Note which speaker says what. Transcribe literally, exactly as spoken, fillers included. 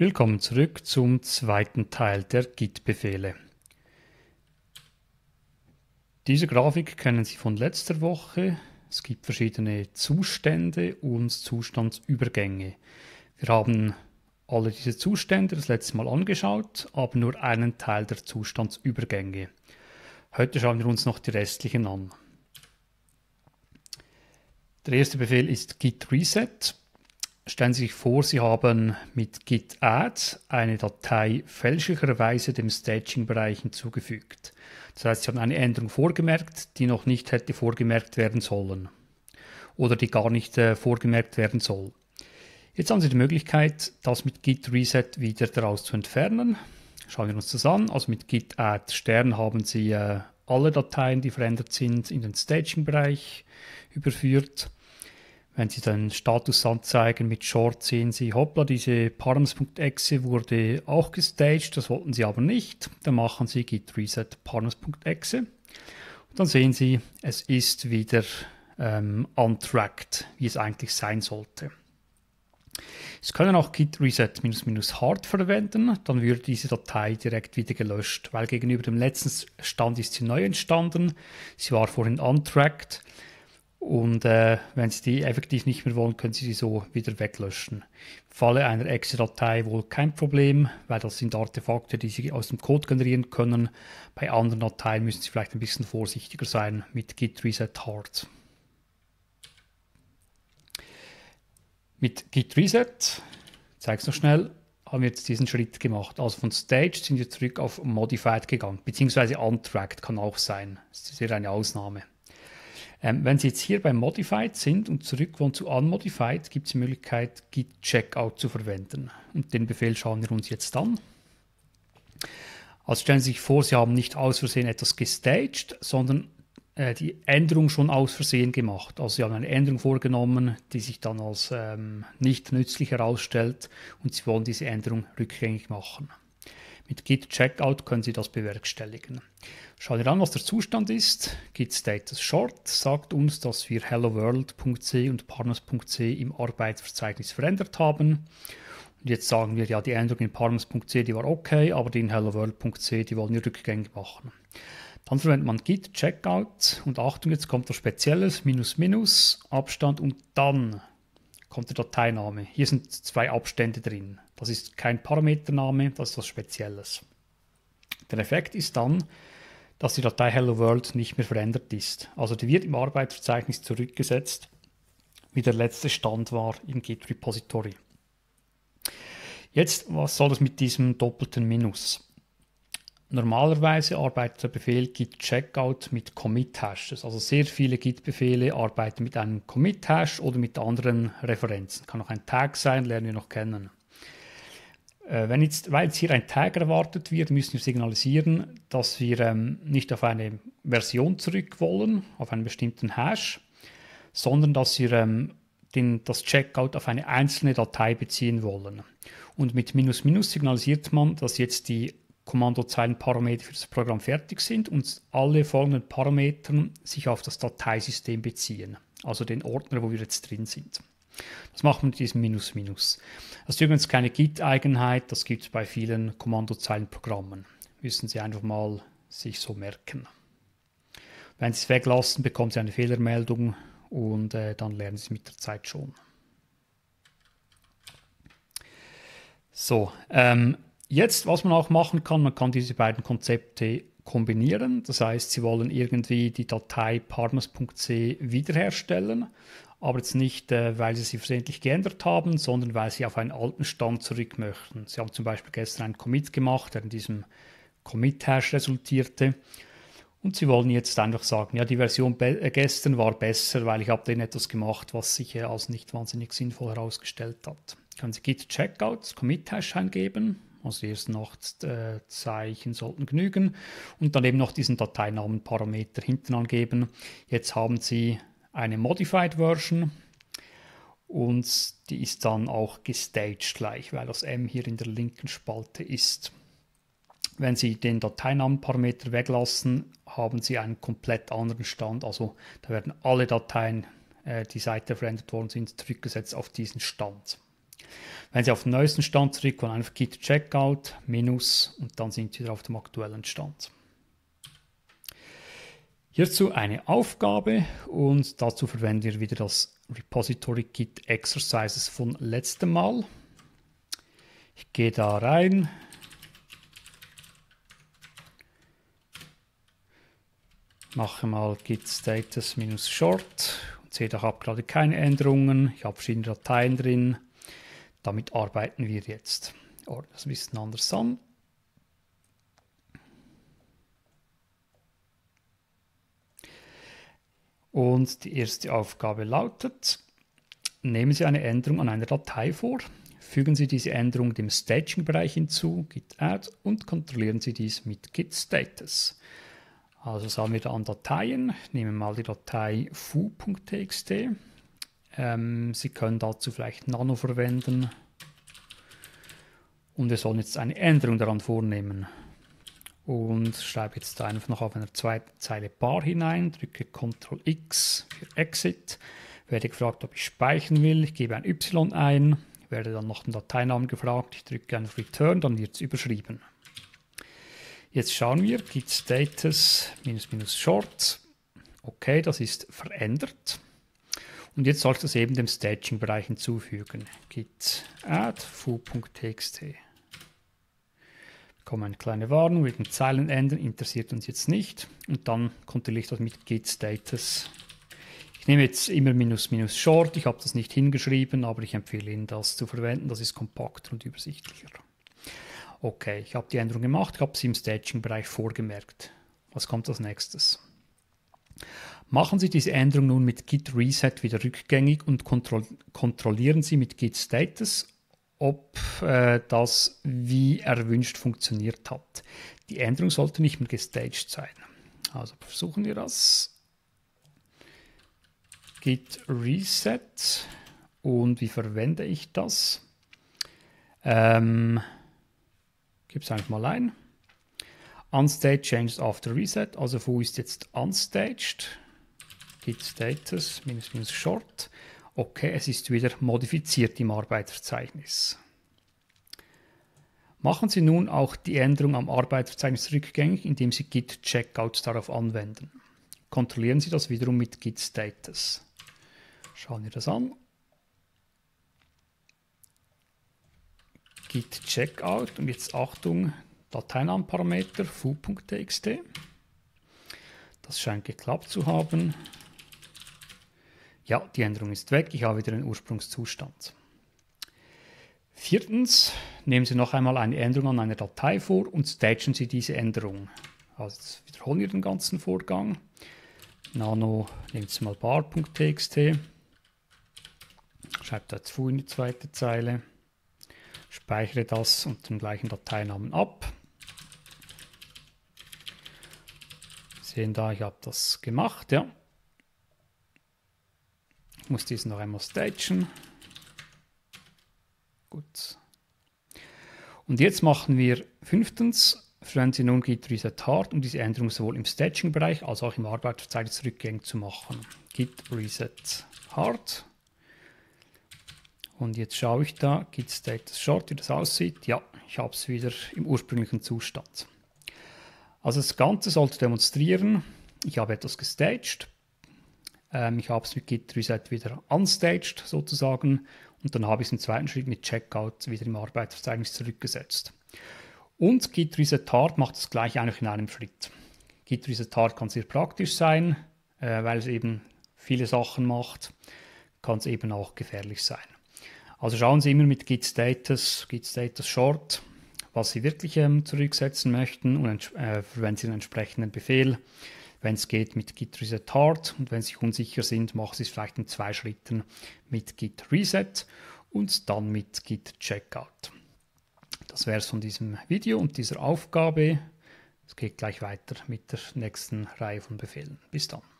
Speaker 1: Willkommen zurück zum zweiten Teil der Git-Befehle. Diese Grafik kennen Sie von letzter Woche. Es gibt verschiedene Zustände und Zustandsübergänge. Wir haben alle diese Zustände das letzte Mal angeschaut, aber nur einen Teil der Zustandsübergänge. Heute schauen wir uns noch die restlichen an. Der erste Befehl ist git reset. Stellen Sie sich vor, Sie haben mit git add eine Datei fälschlicherweise dem Staging-Bereich hinzugefügt. Das heißt, Sie haben eine Änderung vorgemerkt, die noch nicht hätte vorgemerkt werden sollen oder die gar nicht äh, vorgemerkt werden soll. Jetzt haben Sie die Möglichkeit, das mit git reset wieder daraus zu entfernen. Schauen wir uns das an. Also mit git add Stern haben Sie äh, alle Dateien, die verändert sind, in den Staging-Bereich überführt. Wenn Sie den Status anzeigen mit Short, sehen Sie, hoppla, diese params.exe wurde auch gestaged, das wollten Sie aber nicht. Dann machen Sie git reset params.exe und dann sehen Sie, es ist wieder ähm, untracked, wie es eigentlich sein sollte. Sie können auch git reset hard verwenden, dann würde diese Datei direkt wieder gelöscht, weil gegenüber dem letzten Stand ist sie neu entstanden, sie war vorhin untracked. Und äh, wenn Sie die effektiv nicht mehr wollen, können Sie sie so wieder weglöschen. Im Falle einer Exe-Datei wohl kein Problem, weil das sind Artefakte, die Sie aus dem Code generieren können. Bei anderen Dateien müssen Sie vielleicht ein bisschen vorsichtiger sein mit git reset hard. Mit git reset, ich zeige es noch schnell, haben wir jetzt diesen Schritt gemacht. Also von staged sind wir zurück auf modified gegangen, beziehungsweise untracked kann auch sein. Das ist eher eine Ausnahme. Ähm, wenn Sie jetzt hier bei Modified sind und zurück wollen zu Unmodified, gibt es die Möglichkeit, git checkout zu verwenden. Und den Befehl schauen wir uns jetzt an. Also stellen Sie sich vor, Sie haben nicht aus Versehen etwas gestaged, sondern äh, die Änderung schon aus Versehen gemacht. Also Sie haben eine Änderung vorgenommen, die sich dann als ähm, nicht nützlich herausstellt und Sie wollen diese Änderung rückgängig machen. Mit git checkout können Sie das bewerkstelligen. Schauen wir an, was der Zustand ist. Git status short sagt uns, dass wir helloworld.c und params.c im Arbeitsverzeichnis verändert haben. Und jetzt sagen wir, ja, die Änderung in params.c, die war okay, aber die in helloworld.c, die wollen wir rückgängig machen. Dann verwendet man git checkout und Achtung, jetzt kommt was Spezielles, minus minus, Abstand und dann kommt der Dateiname. Hier sind zwei Abstände drin. Das ist kein Parametername, das ist was Spezielles. Der Effekt ist dann, dass die Datei Hello World nicht mehr verändert ist. Also die wird im Arbeitsverzeichnis zurückgesetzt, wie der letzte Stand war im Git Repository. Jetzt, was soll das mit diesem doppelten Minus? Normalerweise arbeitet der Befehl git checkout mit Commit-Hashes. Also sehr viele Git-Befehle arbeiten mit einem Commit-Hash oder mit anderen Referenzen. Kann auch ein Tag sein, lernen wir noch kennen. Äh, wenn jetzt, weil jetzt hier ein Tag erwartet wird, müssen wir signalisieren, dass wir ähm, nicht auf eine Version zurück wollen, auf einen bestimmten Hash, sondern dass wir ähm, den, das Checkout auf eine einzelne Datei beziehen wollen. Und mit minus minus signalisiert man, dass jetzt die Kommandozeilenparameter für das Programm fertig sind und alle folgenden Parameter sich auf das Dateisystem beziehen, also den Ordner, wo wir jetzt drin sind. Das machen wir mit diesem minus minus. Das ist übrigens keine Git-Eigenheit, das gibt es bei vielen Kommandozeilenprogrammen. Müssen Sie einfach mal sich so merken. Wenn Sie es weglassen, bekommen Sie eine Fehlermeldung und äh, dann lernen Sie es mit der Zeit schon. So, ähm, Jetzt, was man auch machen kann, man kann diese beiden Konzepte kombinieren. Das heißt, Sie wollen irgendwie die Datei params.c wiederherstellen, aber jetzt nicht, äh, weil Sie sie versehentlich geändert haben, sondern weil Sie auf einen alten Stand zurück möchten. Sie haben zum Beispiel gestern einen Commit gemacht, der in diesem Commit-Hash resultierte. Und Sie wollen jetzt einfach sagen, ja, die Version äh, gestern war besser, weil ich habe denen etwas gemacht, was sich äh, als nicht wahnsinnig sinnvoll herausgestellt hat. Können Sie git checkout Commit-Hash eingeben. Also die ersten acht äh, Zeichen sollten genügen und dann eben noch diesen Dateinamenparameter hinten angeben. Jetzt haben Sie eine Modified Version und die ist dann auch gestaged gleich, weil das M hier in der linken Spalte ist. Wenn Sie den Dateinamenparameter weglassen, haben Sie einen komplett anderen Stand. Also da werden alle Dateien, äh, die seither verändert worden sind, zurückgesetzt auf diesen Stand. Wenn Sie auf den neuesten Stand zurückkommen, einfach git checkout minus und dann sind Sie wieder auf dem aktuellen Stand. Hierzu eine Aufgabe und dazu verwenden wir wieder das Repository Git Exercises von letztem Mal. Ich gehe da rein. Mache mal git status minus short und sehe, ich habe gerade keine Änderungen. Ich habe verschiedene Dateien drin. Damit arbeiten wir jetzt. Ordne das ein bisschen anders an. Und die erste Aufgabe lautet: Nehmen Sie eine Änderung an einer Datei vor, fügen Sie diese Änderung dem Staging-Bereich hinzu, git add, und kontrollieren Sie dies mit git status. Also sagen wir da an Dateien, nehmen wir mal die Datei foo.txt. Ähm, Sie können dazu vielleicht Nano verwenden und wir sollen jetzt eine Änderung daran vornehmen. Und schreibe jetzt da einfach noch auf einer zweiten Zeile bar hinein, drücke Ctrl X für Exit, werde gefragt, ob ich speichern will, ich gebe ein Y ein, werde dann nach dem Dateinamen gefragt, ich drücke einfach Return, dann wird es überschrieben. Jetzt schauen wir, git status minus minus short, okay, das ist verändert. Und jetzt soll ich das eben dem Staging-Bereich hinzufügen, git add foo.txt. Bekomme eine kleine Warnung, wegen Zeilen ändern, interessiert uns jetzt nicht. Und dann kontrolliere ich das mit git status. Ich nehme jetzt immer minus minus short, ich habe das nicht hingeschrieben, aber ich empfehle Ihnen, das zu verwenden, das ist kompakter und übersichtlicher. Okay, ich habe die Änderung gemacht, ich habe sie im Staging-Bereich vorgemerkt. Was kommt als nächstes? Machen Sie diese Änderung nun mit git reset wieder rückgängig und kontroll kontrollieren Sie mit git status, ob äh, das wie erwünscht funktioniert hat. Die Änderung sollte nicht mehr gestaged sein. Also versuchen wir das. Git reset. Und wie verwende ich das? Ähm, Gib es einfach mal ein. Unstaged changes after reset. Also foo ist jetzt unstaged. Git status minus minus short. Okay, es ist wieder modifiziert im Arbeitsverzeichnis. Machen Sie nun auch die Änderung am Arbeitsverzeichnis rückgängig, indem Sie git checkout darauf anwenden. Kontrollieren Sie das wiederum mit git status. Schauen wir das an. Git checkout und jetzt Achtung, Dateinamenparameter foo.txt. Das scheint geklappt zu haben. Ja, die Änderung ist weg, ich habe wieder den Ursprungszustand. Viertens, nehmen Sie noch einmal eine Änderung an einer Datei vor und stagen Sie diese Änderung. Also jetzt wiederholen wir den ganzen Vorgang. Nano, nehmen Sie mal bar.txt, schreibt da jetzt foo in die zweite Zeile, speichere das und den gleichen Dateinamen ab. Sie sehen da, ich habe das gemacht, ja. Ich muss diesen noch einmal stagen. Gut. Und jetzt machen wir fünftens, verwenden Sie nun git reset hard, um diese Änderung sowohl im Staging-Bereich als auch im Arbeitsverzeichnis rückgängig zu machen. Git reset hard. Und jetzt schaue ich da, git status short, wie das aussieht. Ja, ich habe es wieder im ursprünglichen Zustand. Also das Ganze sollte demonstrieren, ich habe etwas gestaged. Ähm, ich habe es mit git reset wieder unstaged sozusagen. Und dann habe ich es im zweiten Schritt mit Checkout wieder im Arbeitsverzeichnis zurückgesetzt. Und git reset hard macht das gleiche eigentlich in einem Schritt. Git reset hard kann sehr praktisch sein, äh, weil es eben viele Sachen macht, kann es eben auch gefährlich sein. Also schauen Sie immer mit git status, git status short, was Sie wirklich ähm, zurücksetzen möchten und äh, verwenden Sie einen entsprechenden Befehl. Wenn es geht mit git reset hard und wenn Sie sich unsicher sind, machen Sie es vielleicht in zwei Schritten mit git reset und dann mit git checkout. Das wäre es von diesem Video und dieser Aufgabe. Es geht gleich weiter mit der nächsten Reihe von Befehlen. Bis dann.